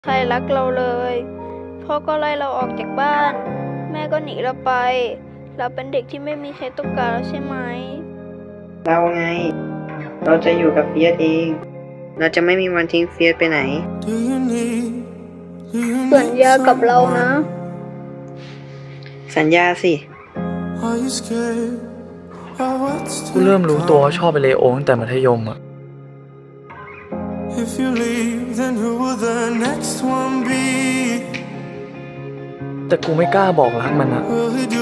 ใครรักเราเลยพ่อก็ไล่เราออกจากบ้านแม่ก็หนีเราไปเราเป็นเด็กที่ไม่มีใครต้องการเราใช่ไหมเราไงเราจะอยู่กับเฟียสเองเราจะไม่มีวันทิ้งเฟียสไปไหนสัญญากับเรานะสัญญาสิกูเริ่มรู้ตัวว่าชอบไปเลโอตั้งแต่มัธยมอะแต่กูไม่กล้าบอกรักมันอะ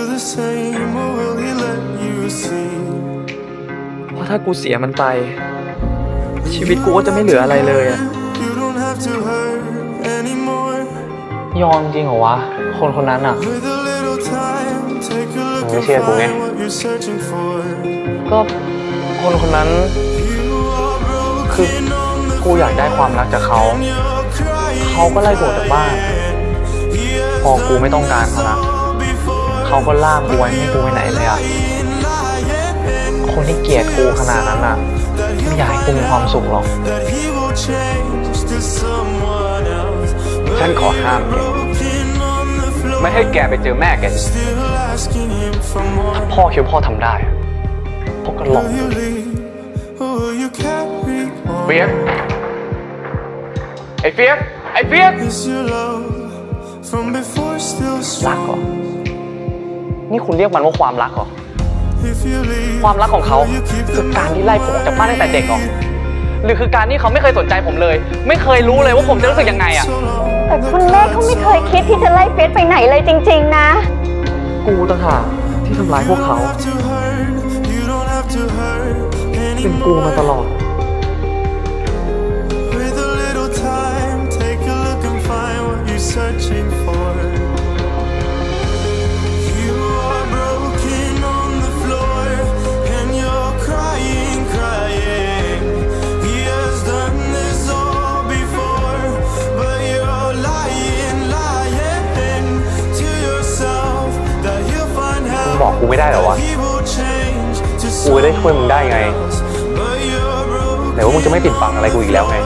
เพราะถ้ากูเสียมันไปชีวิตกูก็จะไม่เหลืออะไรเลยอะยอมจริงเหรอวะคนคนนั้นอะมึงไม่เชื่อกูไงก็คนคนนั้นคือกูอยากได้ความรักจากเขาก็ไล่กูออกจากบ้านพอกูไม่ต้องการเขานะเขาก็ล่ามกูไว้ไม่กูไปไหนเลยอะคนที่เกลียดกูขนาดนั้นอะไม่อยากให้กูมีความสุขหรอกฉันขอห้ามแกไม่ให้แกไปเจอแม่แกถ้าพ่อคิดว่าพ่อทำได้พ่อก็ลองเฟียสไอ้เฟียสไอ้เฟียสรักเหรอนี่คุณเรียกมันว่าความรักเหรอความรักของเขาคือการที่ไล่ผมออกจากบ้านตั้งแต่เด็กเหรอหรือคือการที่เขาไม่เคยสนใจผมเลยไม่เคยรู้เลยว่าผมจะรู้สึกยังไงอะแต่คุณแม่เขาไม่เคยคิดที่จะไล่เฟซไปไหนเลยจริงๆนะกูต่างหากที่ทำร้ายพวกเขาเป็นกูมาตลอดบอกกูไม่ได้เหรอวะกูจะได้ช่วยมึงได้ไงแต่ว่ามึงจะไม่ปิดบังอะไรกูอีกแล้วไง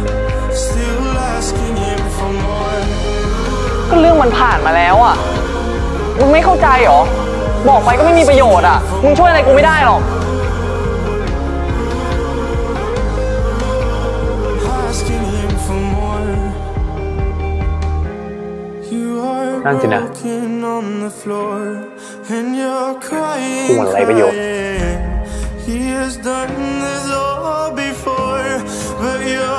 ก็เรื่องมันผ่านมาแล้วอ่ะมึงไม่เข้าใจหรอบอกไปก็ไม่มีประโยชน์อ่ะมึงช่วยอะไรกูไม่ได้หรอกนั่นสินะกูมันไรประโยชน์